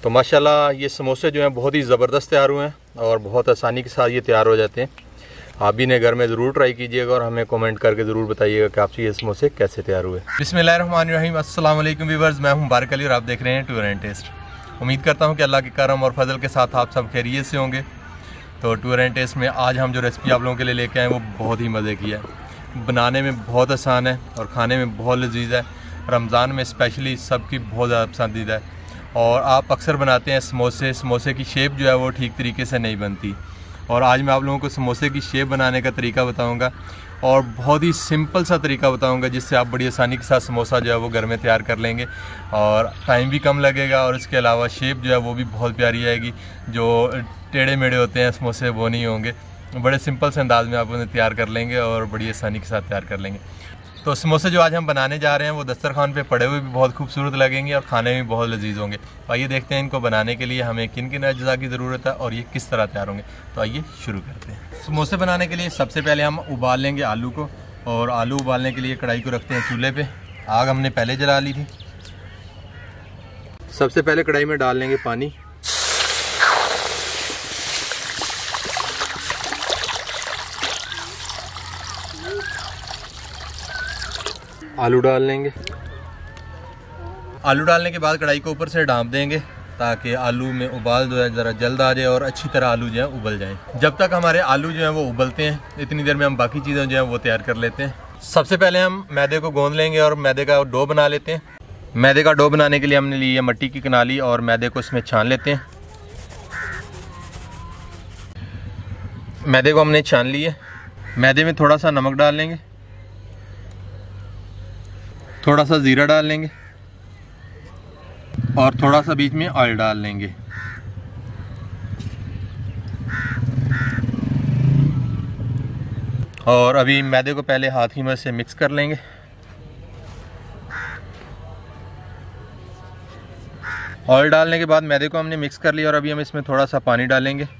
तो माशाल्लाह ये समोसे जो हैं बहुत ही ज़बरदस्त तैयार हुए हैं और बहुत आसानी के साथ ये तैयार हो जाते हैं। आप भी ने घर में ज़रूर ट्राई कीजिएगा और हमें कमेंट करके ज़रूर बताइएगा कि आपसे ये समोसे कैसे तैयार हुए। बिस्मिल्लाहिर्रहमानिर्रहीम, अस्सलाम वालेकुम व्यूअर्स, मैं हूं बारिक अली और आप देख रहे हैं टूर एंड टेस्ट। उम्मीद करता हूं कि अल्लाह के करम और फजल के साथ आप सब खैरियत से होंगे। तो टूर एंड टेस्ट में आज हम जो रेसिपी आप लोगों के लिए लेके आए वो बहुत ही मज़े की है, बनाने में बहुत आसान है और खाने में बहुत लजीज है। रमज़ान में स्पेशली सबकी बहुत ज़्यादा पसंदीदा है। और आप अक्सर बनाते हैं समोसे की शेप जो है वो ठीक तरीके से नहीं बनती, और आज मैं आप लोगों को समोसे की शेप बनाने का तरीका बताऊंगा और बहुत ही सिंपल सा तरीका बताऊंगा जिससे आप बड़ी आसानी के साथ समोसा जो है वो घर में तैयार कर लेंगे और टाइम भी कम लगेगा, और इसके अलावा शेप जो है वो भी बहुत प्यारी आएगी। जो टेढ़े मेढ़े होते हैं समोसे वो नहीं होंगे, बड़े सिंपल से अंदाज में आप उन्हें तैयार कर लेंगे और बड़ी आसानी के साथ तैयार कर लेंगे। तो समोसे जो आज हम बनाने जा रहे हैं वो दस्तरखान पे पड़े हुए भी बहुत खूबसूरत लगेंगे और खाने में बहुत लजीज होंगे। तो आइए देखते हैं इनको बनाने के लिए हमें किन किन अज्जा की ज़रूरत है और ये किस तरह तैयार होंगे। तो आइए शुरू करते हैं। समोसे बनाने के लिए सबसे पहले हम उबाल लेंगे आलू को, और आलू उबालने के लिए कढ़ाई को रखते हैं चूल्हे पे। आग हमने पहले जला ली थी। सबसे पहले कढ़ाई में डाल लेंगे पानी। आलू डाल लेंगे। आलू डालने के बाद कढ़ाई को ऊपर से ढाँप देंगे ताकि आलू में उबाल जो है ज़रा जल्द आ जाए और अच्छी तरह आलू जो है उबल जाए। जब तक हमारे आलू जो है वो उबलते हैं इतनी देर में हम बाकी चीज़ें जो है वो तैयार कर लेते हैं। सबसे पहले हम मैदे को गूंद लेंगे और मैदे का डो बना लेते हैं। मैदे का डो बनाने के लिए हमने ली है मिट्टी की कनाली और मैदे को इसमें छान लेते हैं। मैदे को हमने छान लिया। मैदे में थोड़ा सा नमक डाल लेंगे, थोड़ा सा ज़ीरा डाल लेंगे और थोड़ा सा बीच में ऑयल डाल लेंगे। और अभी मैदे को पहले हाथ की मदद से मिक्स कर लेंगे। ऑयल डालने के बाद मैदे को हमने मिक्स कर लिया और अभी हम इसमें थोड़ा सा पानी डालेंगे।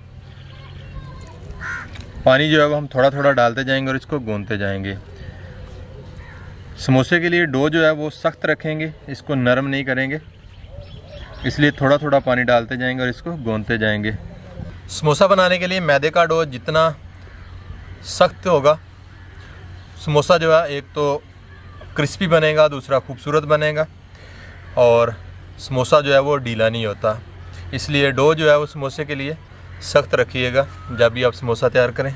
पानी जो है वो हम थोड़ा थोड़ा डालते जाएंगे और इसको गूंथते जाएंगे। समोसे के लिए डो जो है वो सख्त रखेंगे, इसको नरम नहीं करेंगे, इसलिए थोड़ा थोड़ा पानी डालते जाएंगे और इसको गूंथते जाएंगे। समोसा बनाने के लिए मैदे का डो जितना सख्त होगा समोसा जो है एक तो क्रिस्पी बनेगा, दूसरा खूबसूरत बनेगा और समोसा जो है वो ढीला नहीं होता। इसलिए डो जो है वो समोसे के लिए सख्त रखिएगा जब भी आप समोसा तैयार करें।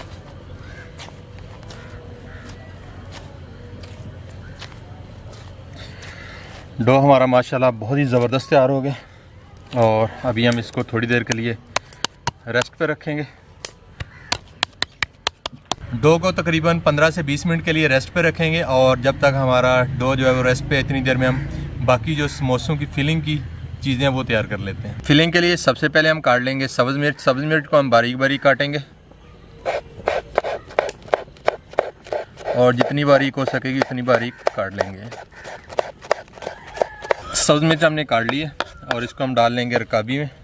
डो हमारा माशाल्लाह बहुत ही ज़बरदस्त तैयार हो गया और अभी हम इसको थोड़ी देर के लिए रेस्ट पे रखेंगे। डो को तकरीबन 15 से 20 मिनट के लिए रेस्ट पे रखेंगे और जब तक हमारा डो जो है वो रेस्ट पे, इतनी देर में हम बाकी जो समोसों की फिलिंग की चीज़ें वो तैयार कर लेते हैं। फिलिंग के लिए सबसे पहले हम काट लेंगे सब्ज़ मिर्च। सब्ज़ मिर्च को हम बारीक बारीक काटेंगे और जितनी बारीक हो सकेगी उतनी बारीक काट लेंगे। सब्ज़ मिर्च हमने काट ली है और इसको हम डाल लेंगे रकाबी में।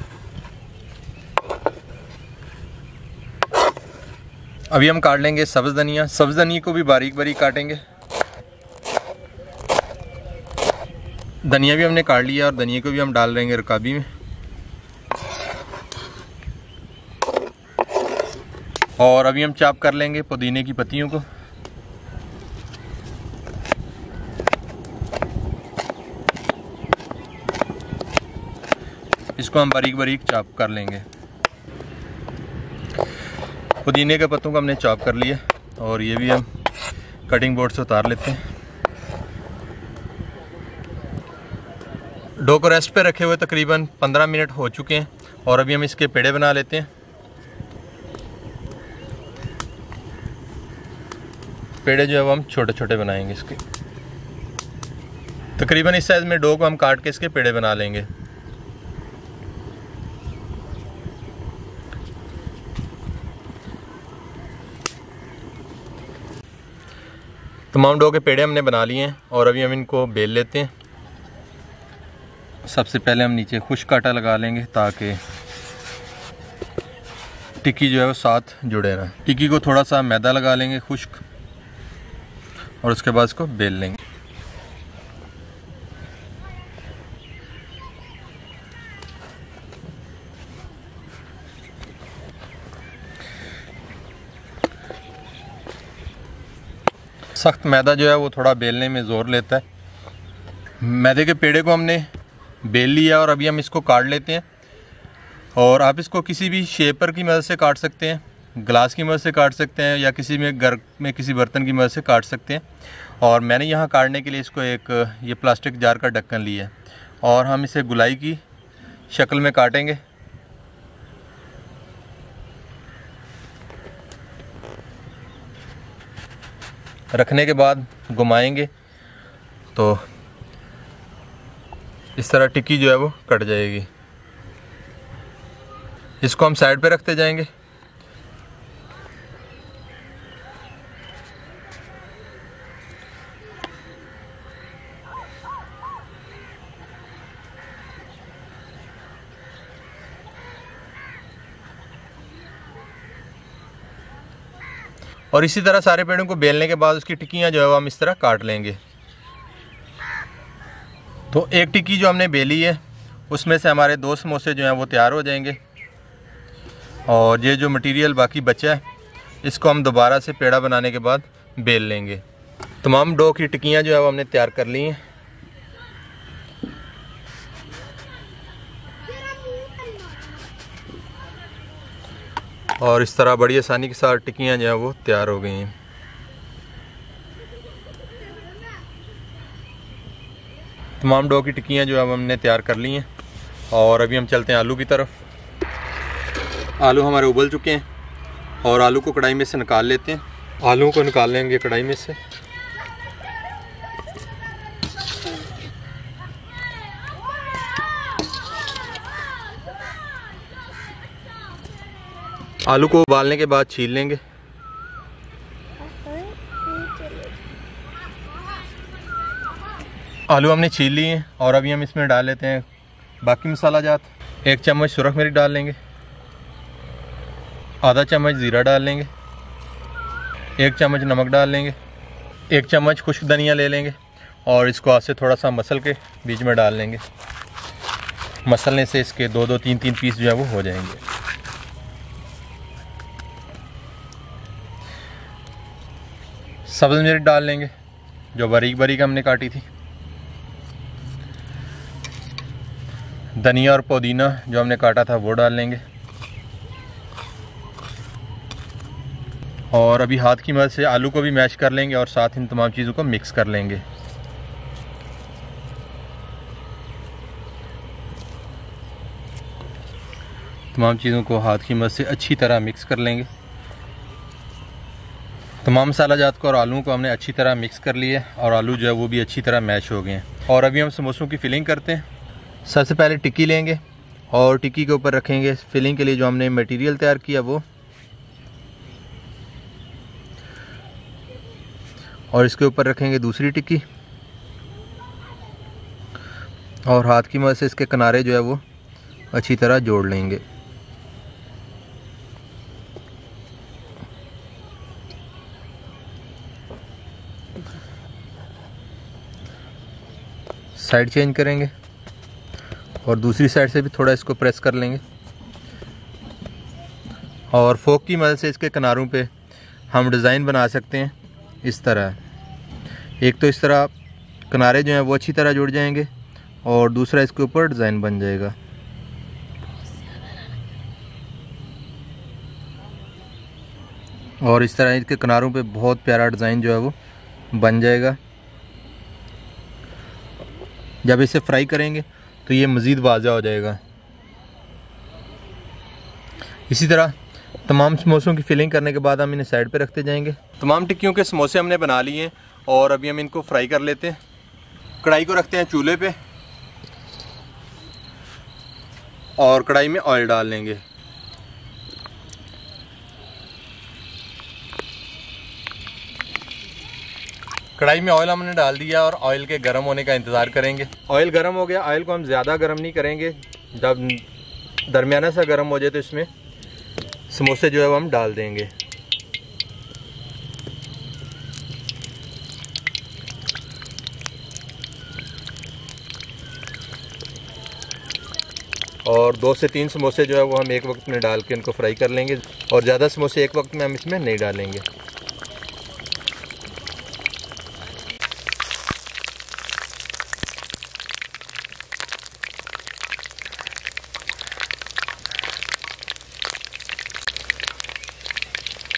अभी हम काट लेंगे सब्ज़ धनिया। सब्ज़ धनिया को भी बारीक बारीक काटेंगे। धनिया भी हमने काट लिया और धनिया को भी हम डाल लेंगे रकाबी में। और अभी हम चॉप कर लेंगे पुदीने की पत्तियों को। इसको हम बारीक बारीक चॉप कर लेंगे। पुदीने के पत्तों को हमने चॉप कर लिया और ये भी हम कटिंग बोर्ड से उतार लेते हैं। डो को रेस्ट पे रखे हुए तकरीबन 15 मिनट हो चुके हैं और अभी हम इसके पेड़े बना लेते हैं। पेड़े जो है वो हम छोटे छोटे बनाएंगे इसके। तकरीबन इस साइज में डो को हम काट के इसके पेड़े बना लेंगे। तमाम डो के पेड़े हमने बना लिए हैं और अभी हम इनको बेल लेते हैं। सबसे पहले हम नीचे खुश्क आटा लगा लेंगे ताकि टिक्की जो है वो साथ जुड़े रहे। टिक्की को थोड़ा सा मैदा लगा लेंगे खुश्क और उसके बाद इसको बेल लेंगे। सख्त मैदा जो है वो थोड़ा बेलने में ज़ोर लेता है। मैदे के पेड़े को हमने बेल लिया और अभी हम इसको काट लेते हैं। और आप इसको किसी भी शेपर की मदद से काट सकते हैं, ग्लास की मदद से काट सकते हैं, या किसी में घर में किसी बर्तन की मदद से काट सकते हैं। और मैंने यहाँ काटने के लिए इसको एक ये प्लास्टिक जार का ढक्कन लिया है और हम इसे गुलाई की शक्ल में काटेंगे। रखने के बाद घुमाएंगे तो इस तरह टिक्की जो है वो कट जाएगी। इसको हम साइड पे रखते जाएंगे। और इसी तरह सारे पेड़ों को बेलने के बाद उसकी टिक्कियाँ जो है वो हम इस तरह काट लेंगे। तो एक टिक्की जो हमने बेली है उसमें से हमारे 2 समोसे जो हैं वो तैयार हो जाएंगे। और ये जो मटेरियल बाकी बचा है इसको हम दोबारा से पेड़ा बनाने के बाद बेल लेंगे। तमाम डो की टिक्कियाँ जो है वो हमने तैयार कर ली हैं। और इस तरह बड़ी आसानी के साथ टिक्कियाँ जो हैं वो तैयार हो गई हैं। तमाम डो की टिक्कियाँ जो है हमने तैयार कर ली हैं। और अभी हम चलते हैं आलू की तरफ। आलू हमारे उबल चुके हैं और आलू को कढ़ाई में से निकाल लेते हैं। आलू को निकाल लेंगे कढ़ाई में से। आलू को उबालने के बाद छील लेंगे। आलू हमने छील लिए हैं और अभी हम इसमें डाल लेते हैं बाकी मसाला जात। 1 चम्मच सुरख मिर्च डाल लेंगे, आधा चम्मच ज़ीरा डाल लेंगे, 1 चम्मच नमक डाल लेंगे, 1 चम्मच खुश्क धनिया ले लेंगे और इसको हाथ से थोड़ा सा मसल के बीच में डाल लेंगे। मसलने से इसके 2-2, 3-3 पीस जो है वो हो जाएंगे। सब्ज़ मिर्च डाल लेंगे जो बारीक बारीक हमने काटी थी। धनिया और पुदीना जो हमने काटा था वो डाल लेंगे। और अभी हाथ की मदद से आलू को भी मैश कर लेंगे और साथ इन तमाम चीज़ों को मिक्स कर लेंगे। तमाम चीज़ों को हाथ की मदद से अच्छी तरह मिक्स कर लेंगे। तमाम मसाला जात को और आलू को हमने अच्छी तरह मिक्स कर लिया और आलू जो है वो भी अच्छी तरह मैश हो गए हैं। और अभी हम समोसों की फिलिंग करते हैं। सबसे पहले टिक्की लेंगे और टिक्की के ऊपर रखेंगे फिलिंग के लिए जो हमने मटेरियल तैयार किया वो, और इसके ऊपर रखेंगे दूसरी टिक्की और हाथ की मदद से इसके किनारे जो है वो अच्छी तरह जोड़ लेंगे। साइड चेंज करेंगे और दूसरी साइड से भी थोड़ा इसको प्रेस कर लेंगे और फोक की मदद से इसके किनारों पे हम डिज़ाइन बना सकते हैं। इस तरह एक तो इस तरह किनारे जो हैं वो अच्छी तरह जुड़ जाएंगे और दूसरा इसके ऊपर डिज़ाइन बन जाएगा। और इस तरह इसके किनारों पे बहुत प्यारा डिज़ाइन जो है वो बन जाएगा। जब इसे फ्राई करेंगे तो ये मज़ीद वाज़ा हो जाएगा। इसी तरह तमाम समोसों की फिलिंग करने के बाद हम इन्हें साइड पे रखते जाएंगे। तमाम टिक्कियों के समोसे हमने बना लिए हैं और अभी हम इनको फ्राई कर लेते हैं। कढ़ाई को रखते हैं चूल्हे पे और कढ़ाई में ऑयल डाल लेंगे। कढ़ाई में ऑयल हमने डाल दिया और ऑयल के गर्म होने का इंतज़ार करेंगे। ऑयल गर्म हो गया। ऑयल को हम ज़्यादा गर्म नहीं करेंगे, जब दरमियाना सा गर्म हो जाए तो इसमें समोसे जो है वो हम डाल देंगे। और 2 से 3 समोसे जो है वो हम एक वक्त में डाल के उनको फ्राई कर लेंगे और ज़्यादा समोसे एक वक्त में हम इसमें नहीं डालेंगे।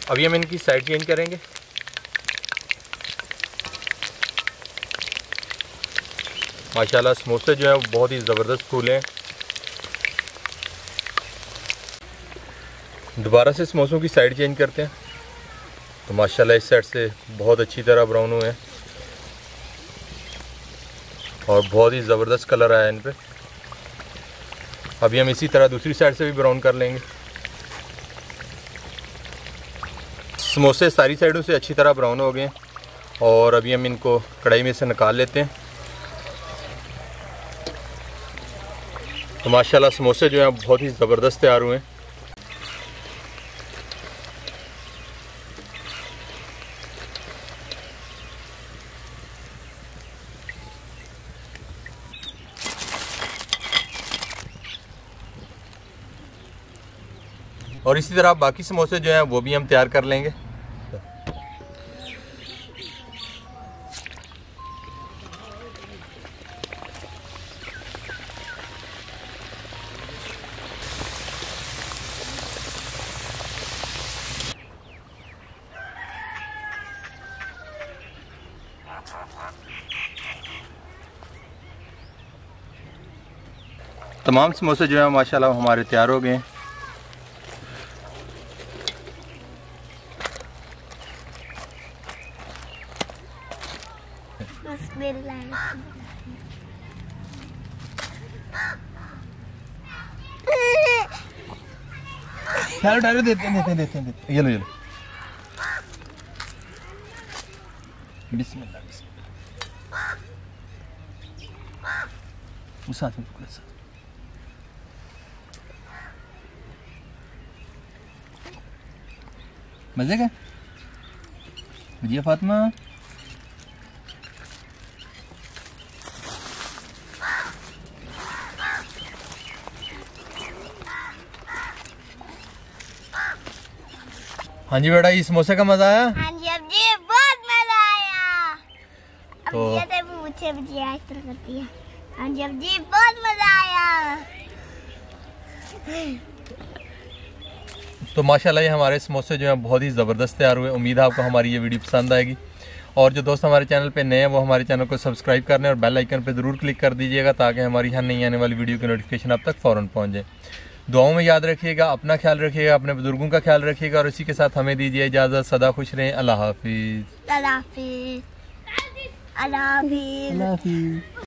अभी हम इनकी साइड चेंज करेंगे। माशाल्लाह समोसे जो है बहुत ही ज़बरदस्त फूले हैं। दोबारा से समोसों की साइड चेंज करते हैं। तो माशाल्लाह इस साइड से बहुत अच्छी तरह ब्राउन हुए हैं और बहुत ही ज़बरदस्त कलर आया इन पे। अभी हम इसी तरह दूसरी साइड से भी ब्राउन कर लेंगे। समोसे सारी साइडों से अच्छी तरह ब्राउन हो गए हैं और अभी हम इनको कढ़ाई में से निकाल लेते हैं। तो माशाल्लाह समोसे जो हैं बहुत ही ज़बरदस्त तैयार हुए हैं। और इसी तरह बाकी समोसे जो हैं वो भी हम तैयार कर लेंगे। तमाम समोसे जो हैं माशाल्लाह हमारे तैयार हो गए हैं। ठहरो देते हैं। ये लो बिस्मिल्लाह। उस साथ में पकड़ो साथ। मजे का भजिया फातिमा। हाँ जी बेटा, ये समोसे का मजा आया? हाँ जी अब जी बहुत मजा आया। तो मुझे भजिया इस तरह करती है। हाँ जी अब जी बहुत मजा आया। तो माशाल्लाह ये हमारे समोसे जो हैं बहुत ही ज़बरदस्त तैयार हुए। उम्मीद है आपको हमारी ये वीडियो पसंद आएगी। और जो दोस्त हमारे चैनल पे नए हैं वो हमारे चैनल को सब्सक्राइब करने और बेल आइकन पे ज़रूर क्लिक कर दीजिएगा ताकि हमारी हर नई आने वाली वीडियो की नोटिफिकेशन आप तक फ़ौरन पहुँच जाए। दुआओं में याद रखिएगा, अपना ख्याल रखिएगा, अपने बुजुर्गों का ख्याल रखिएगा और इसी के साथ हमें दीजिए इजाज़त। सदा खुश रहें। अल्लाह हाफिज़। अल्लाह हाफिज़। अल्लाह हाफिज़।